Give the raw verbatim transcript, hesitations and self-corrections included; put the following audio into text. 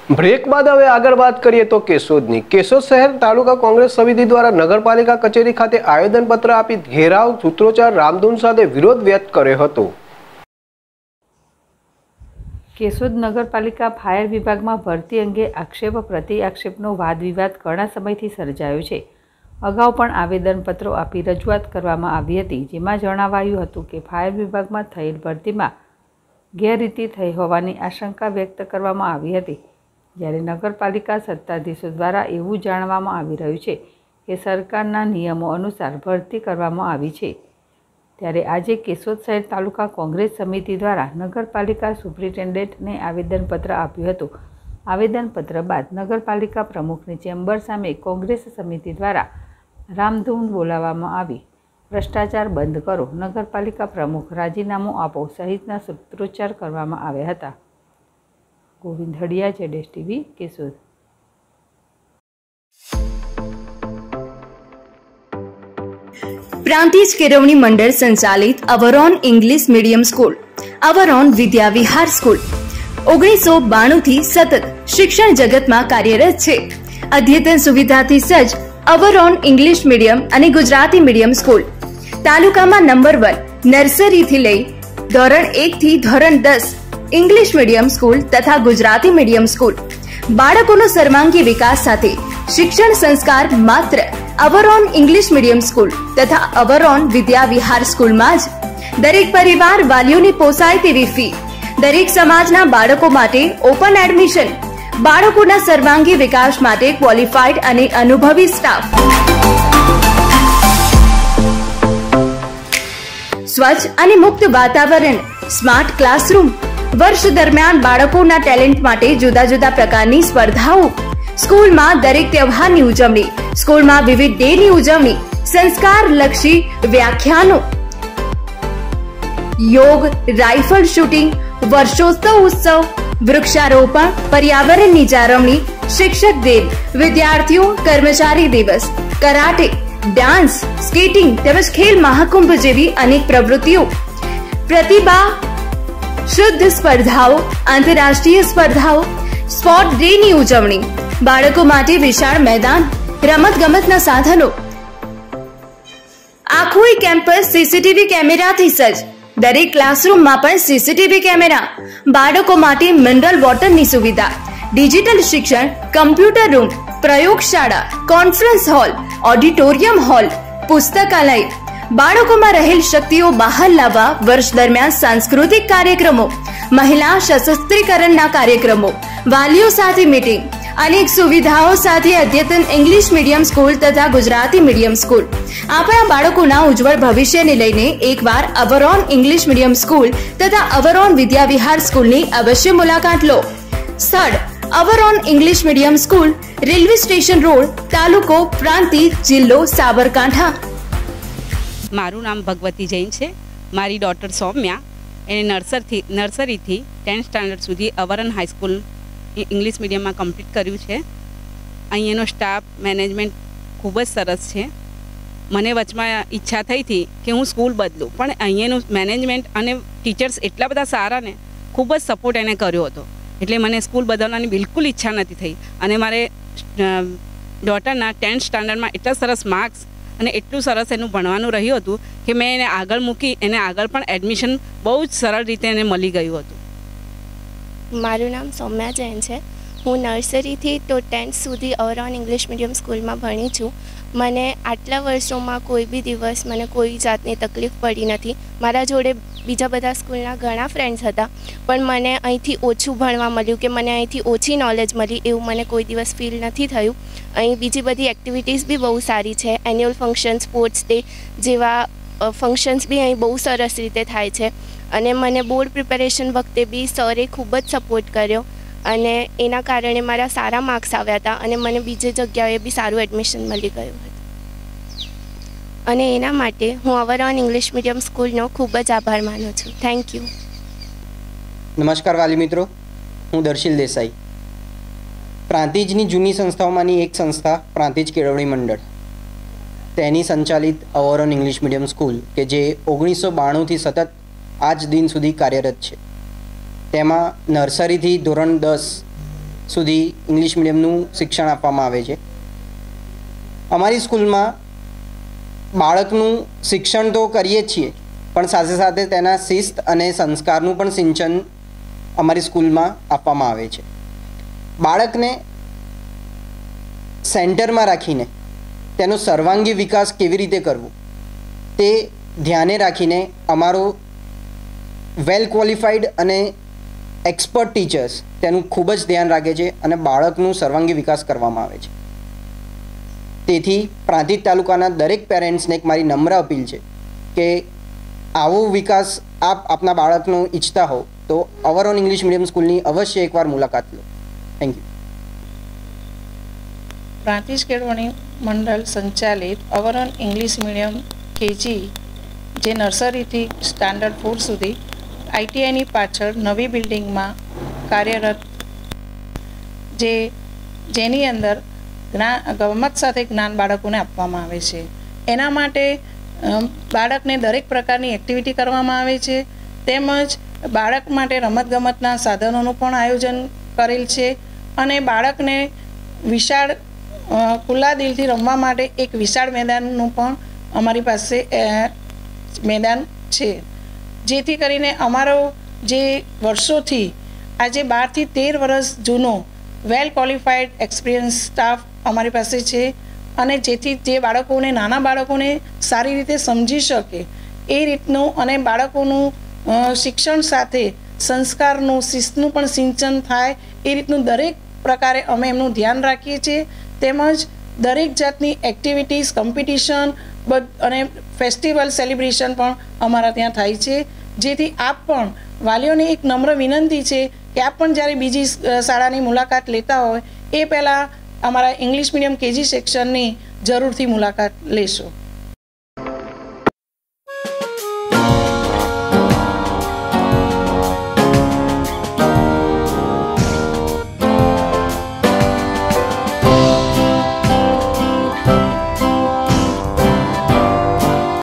Break બાદ હવે આગળ વાત કરીએ તો કેશોદની કેશોદ શહેર તાલુકા કોંગ્રેસ સમિતિ દ્વારા નગરપાલિકા કચેરી ખાતે આવેદનપત્ર આપી ઘેરાવ સૂત્રોચ્ચાર રામધૂન સાથે વિરોધ વ્યક્ત કર્યો હતો। કેશોદ નગરપાલિકા ફાયર વિભાગમાં ભરતી અંગે આક્ષેપ પ્રતિ આક્ષેપનો વાદ વિવાદ ઘણા સમયથી સર્જાયો છે। અગાઉ પણ આવેદનપત્રો આપી રજૂઆત કરવામાં આવી હતી, જેમાં જણાવાયું હતું કે ફાયર વિભાગમાં થયેલ ભરતીમાં ગેરરીતિ થઈ હોવાની આશંકા વ્યક્ત કરવામાં આવી હતી। જ્યારે નગરપાલિકા સત્તાધીશો દ્વારા એવું જાણવામાં આવી રહ્યું છે કે સરકારના નિયમો અનુસાર ભરતી કરવામાં આવી છે। ત્યારે આજે કેશોદ શહેર તાલુકા કોંગ્રેસ સમિતિ દ્વારા નગરપાલિકા સુપ્રિન્ટેન્ડન્ટને આવેદનપત્ર આપ્યું હતું। આવેદનપત્ર બાદ નગરપાલિકા પ્રમુખની ચેમ્બર સામે કોંગ્રેસ સમિતિ દ્વારા રામધૂન બોલાવવામાં આવી ભ્રષ્ટાચાર બંધ કરો, નગરપાલિકા પ્રમુખ રાજીનામું આપો સહિતના સૂત્રોચ્ચાર કરવામાં આવ્યા હતા। गोविंद हड़िया, जेडेश टीवी, केशोद। प्रांतिज केळवणी मंडल संचालित Avron English medium school, Avron Vidya Vihar school ओगनीसो बाणु थी सतत शिक्षण जगत में कार्यरत है। अद्यतन सुविधा थी सज्ज अवरोन इंग्लिश मीडियम और गुजराती मीडियम स्कूल तालुका में नंबर वन नर्सरी थी लई धोरण एक थी धोरण दस इंग्लिश मीडियम स्कूल तथा गुजराती मीडियम स्कूल बाळकोनो सर्वांगी विकास साथे शिक्षण संस्कार मात्र अवरोन इंग्लिश मीडियम स्कूल तथा अवरोन विद्या विहार स्कूल में ज दरेक परिवार वालीओने पोसाय तेवी फी, दरेक समाजना बाळको माटे ओपन एडमिशन, बाळकोना सर्वांगी विकास माटे क्वॉलिफाइड अने अनुभवी स्टाफ, स्वच्छ अने मुक्त वातावरण, स्मार्ट क्लासरूम, वर्ष दरमियान बाळकोना टेलेंट माटे जुदा जुदा प्रकारनी स्पर्धाओं, स्कूल में दरेक त्यौहारनी उजवणी, स्कूल में विविध डे नी उजवणी, संस्कार लक्षी व्याख्यानों, योग, राइफल शूटिंग, वर्षोत्सव उत्सव, वृक्षारोपण, पर्यावरण नी जाळवणी, शिक्षक दिन, विद्यार्थियों कर्मचारी दिवस, कराटे, डांस, स्केटिंग तेमज खेल महाकुंभ जेवी अनेक प्रवृत्तिओं, प्रतिभा शुद्ध स्पर्धाओं, आंतरराष्ट्रीय स्पर्धाओं, स्पोर्ट डे नी उजवणी, बाळको माटे विशाळ मैदान, रमत गमतना साधनो, आखो केम्पस सीसीटीवी कैमेरा थी सज्ज, दरेक क्लासरूम में पण सीसीटीवी कैमेरा, बाळको माटे मिनरल वॉटर नी सुविधा, डिजिटल शिक्षण, कम्प्यूटर रूम, प्रयोगशाला, कॉन्फ्रेंस हॉल, ऑडिटोरियम हॉल, पुस्तकालय, बाळको में रहेल शक्तिओ बहार लावा वर्ष दरमियान सांस्कृतिक कार्यक्रमों, महिला सशस्त्रीकरण कार्यक्रमों, वालीओ साथे मीटिंग, अनेक सुविधाओं साथे अद्यतन इंग्लिश मीडियम स्कूल तथा गुजराती मीडियम स्कूल। आपणा बाळकोना उज्जवल भविष्य ने लईने एकवार अवरोन इंग्लिश मीडियम स्कूल तथा अवरोन विद्या विहार स्कूल नी अवश्य मुलाकात लो। स्थळ Avron English medium school, railway station road, तालुको प्रांतिज, जिल्लो साबरकांठा। मारू नाम भगवती जैन है। मारी डॉटर सौम्या एने नर्सर थी नर्सरी थी टेन्थ स्टैंडर्ड सुधी अवरन हाईस्कूल इंग्लिश मीडियम में कम्प्लीट कर्यु है। अहींनो स्टाफ मैनेजमेंट खूब ज सरस है। मने वचमा इच्छा थई थी कि हूँ स्कूल बदलूँ, पण अहींनो मैनेजमेंट अने टीचर्स एटला बधा सारा ने खूब ज सपोर्ट एने कर्यो हतो, एटले मने स्कूल बदलवानी बिल्कुल इच्छा नथी थई। अने मारे डॉटरना टेन्थ स्टैंडर्ड में एटला सरस मार्क्स અને એટલું સરસ એનું ભણવાનું રહ્યું હતું કે મેં એને આગળ મૂકી એને આગળ પણ એડમિશન બહુ જ સરળ રીતે એને મળી ગયું હતું। મારું નામ સૌમ્યા જૈન છે। હું નર્સરીથી તો ટેન્થ સુધી અવરોન ઇંગ્લિશ મીડિયમ સ્કૂલમાં ભણી છું। મને આટલા વર્ષોમાં કોઈ બી દિવસ મને કોઈ જાતની તકલીફ પડી નથી। મારા જોડે બીજા બધા સ્કૂલના ઘણા ફ્રેન્ડ્સ હતા, પણ મને અહીંથી ઓછું ભણવા મળ્યું કે મને અહીંથી ઓછી નોલેજ મળી એવું મને કોઈ દિવસ ફીલ નથી થયું। અહીં બીજી બધી એક્ટિવિટીઝ બી બહુ સારી છે। એન્યુઅલ ફંક્શન, સ્પોર્ટ્સ ડે જેવા ફંક્શન્સ બી અહીં બહુ સરસ રીતે થાય છે। અને મને બોર્ડ પ્રિપેરેશન વખતે બી સરે ખૂબ જ સપોર્ટ કર્યો અને એના કારણે મારા સારા માર્ક્સ આવ્યા હતા અને મને બીજી જગ્યાએ બી સારું એડમિશન મળી ગયું હતું। અને એના માટે હું અવરોન ઇંગ્લિશ મીડિયમ સ્કૂલનો ખૂબ જ આભાર માનું છું। Thank you. નમસ્કાર વાલી મિત્રો, હું દર્શિલ દેસાઈ। प्रांतिजनी जूनी संस्थाओमांनी एक संस्था प्रांतिज केळवणी मंडल, तेनी संचालित अवरोन इंग्लिश मीडियम स्कूल के जे ओगनीसो बाणु थी सतत आज दिन सुधी कार्यरत है। तेमां नर्सरी थी धोरण दस સુધી ઇંગ્લિશ મીડિયમનું શિક્ષણ આપવામાં આવે છે. અમારી સ્કૂલમાં બાળકનું શિક્ષણ તો કરીએ જ છીએ, પણ સાથે સાથે તેના શિસ્ત અને સંસ્કારનું પણ સિંચન અમારી સ્કૂલમાં આપવામાં આવે છે. બાળકને સેન્ટરમાં રાખીને તેનો સર્વાંગી વિકાસ કેવી રીતે કરવો તે ધ્યાને રાખીને અમારો વેલ ક્વોલિફાઈડ અને એક્સપર્ટ ટીચર્સ તેનું ખૂબ જ ધ્યાન રાખે છે અને બાળકનું સર્વાંગી વિકાસ કરવામાં આવે છે. તેથી પ્રાંતિજ તાલુકાના દરેક પેરેન્ટ્સને એક મારી નમ્ર અપીલ છે કે આવો વિકાસ આપ આપના બાળકનો ઈચ્છતા હો તો અવરોન ઇંગ્લિશ મીડિયમ સ્કૂલની અવશ્ય એકવાર મુલાકાત લો. Thank you. પ્રાંતિજ કેળવણી મંડળ સંચાલિત અવરોન ઇંગ્લિશ મીડિયમ કેજી જે નર્સરીથી સ્ટાન્ડર્ડ ફોર સુધી આઈટીઆઈની પાછળ નવી બિલ્ડિંગમાં કાર્યરત, જે જેની અંદર જ્ઞાન ગમત સાથે જ્ઞાન બાળકોને આપવામાં આવે છે. એના માટે બાળકને દરેક પ્રકારની એક્ટિવિટી કરવામાં આવે છે, તેમજ બાળક માટે રમતગમતના સાધનોનું પણ આયોજન કરેલ છે અને બાળકને વિશાળ ખુલ્લા દિલથી રમવા માટે એક વિશાળ મેદાનનું પણ અમારી પાસે મેદાન છે, જેથી કરીને અમારો જે વર્ષોથી આજે બારથી તેર વર્ષ જૂનો વેલ ક્વોલિફાઈડ એક્સપિરિયન્સ સ્ટાફ અમારી પાસે છે અને જેથી જે બાળકોને નાના બાળકોને સારી રીતે સમજી શકે એ રીતનું અને બાળકોનું શિક્ષણ સાથે સંસ્કારનું શિસ્તનું પણ સિંચન થાય એ રીતનું દરેક પ્રકારે અમે એમનું ધ્યાન રાખીએ છીએ. તેમજ દરેક જાતની એક્ટિવિટીઝ, કોમ્પિટિશન અને ફેસ્ટિવલ સેલિબ્રેશન પણ અમારા ત્યાં થાય છે, જેથી આપ પણ વાલીઓને એક નમ્ર વિનંતી છે કે આપ પણ જ્યારે બીજી શાળાની મુલાકાત લેતા હોય એ પહેલાં અમારા ઇંગ્લિશ મીડિયમ કેજી સેક્શનની જરૂરથી મુલાકાત લેશો.